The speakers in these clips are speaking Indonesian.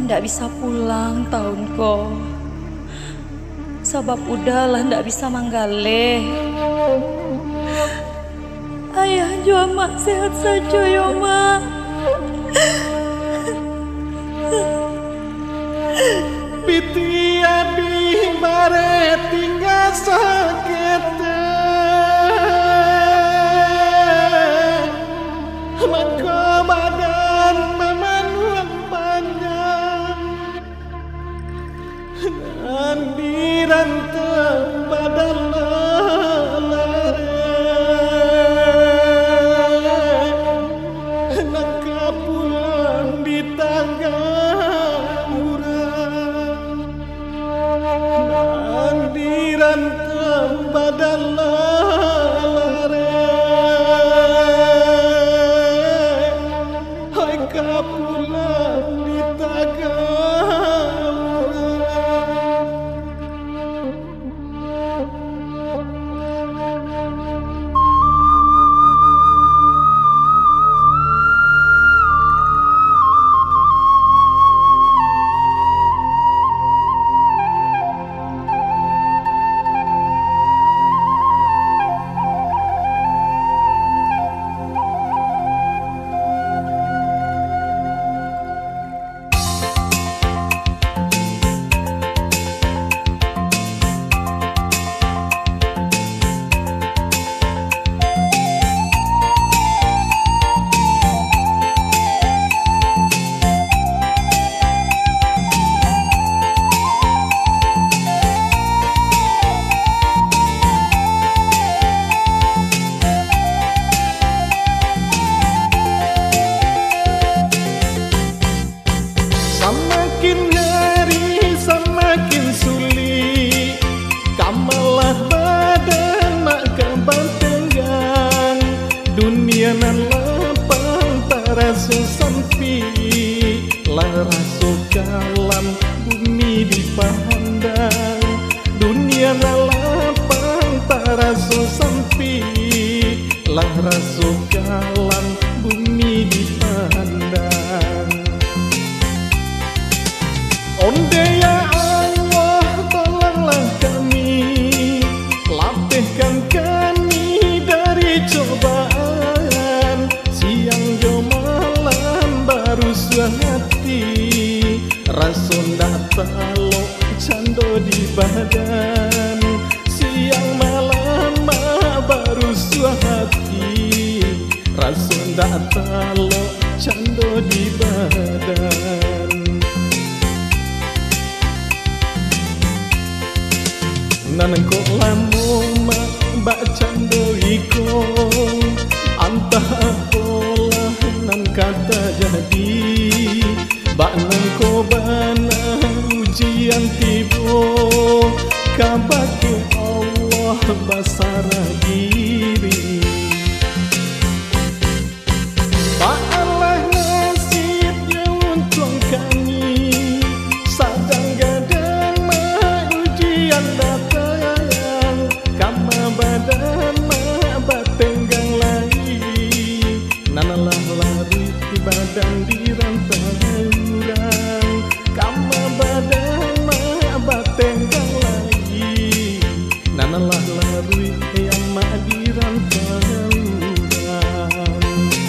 ndak bisa pulang tahun ko. Sebab udahlah ndak bisa manggale. Ayah jua mak sehat saja ya mak. Biti abi bare tinggal sakit. Maka badan memenuh panjang dan dirantau badan nak pulang di tangga urang dan dirantau badan pulang di Semakin hari semakin sulit, kamalah badan maka bantenggang. Dunia nan lapang tarasu sempit, lah rasu kalam bumi dipandang. Dunia nan lapang tarasu sempit, lah rasu kalam bumi dipandang. Onde ya Allah tolonglah kami, lapihkan kami dari cobaan. Siang jo malam baru hati, rasun dak talo cando di badan. Siang malam baru hati, rasun dak talo cando di badan. Nanang ko lamu mak bak cando iko, antah apolah nan kata jadi. Bak nang ko bana ujian tibo, kabake Allah basara diri. Bak Allah nasibnya untung kami, sadang gadang mak ujian datang. Badan mak batenggang lagi, nanalah lari di badan dirantau urang. Kama badan mak batenggang lagi, nanalah lari yang mak dirantau urang.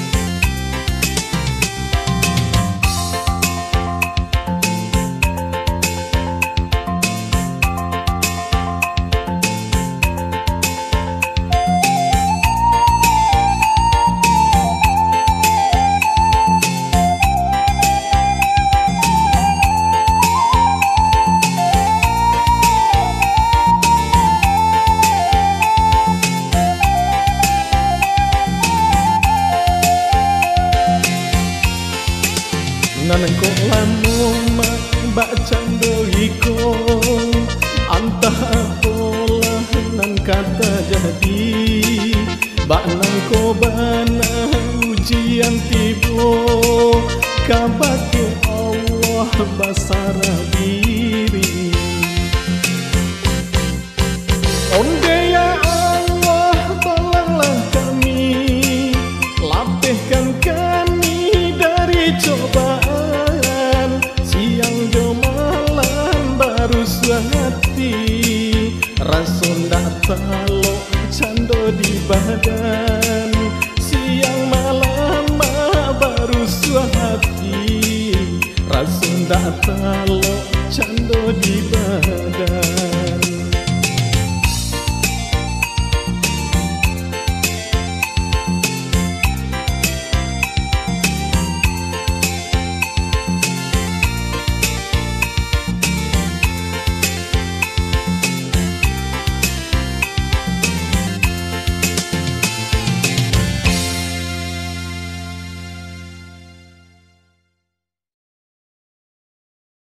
Nanang ko lamu mak bak cando iko, antah apolah nan kata jadi. Bak nang ko bana ujian tibo, kabake Allah basara diri. Onde ya Allah tolonglah kami, lapihkan kami dari cobaan. Siang hati, rasa ndak talo cando di badan, siang malam baru hati, rasa ndak talo cando di badan.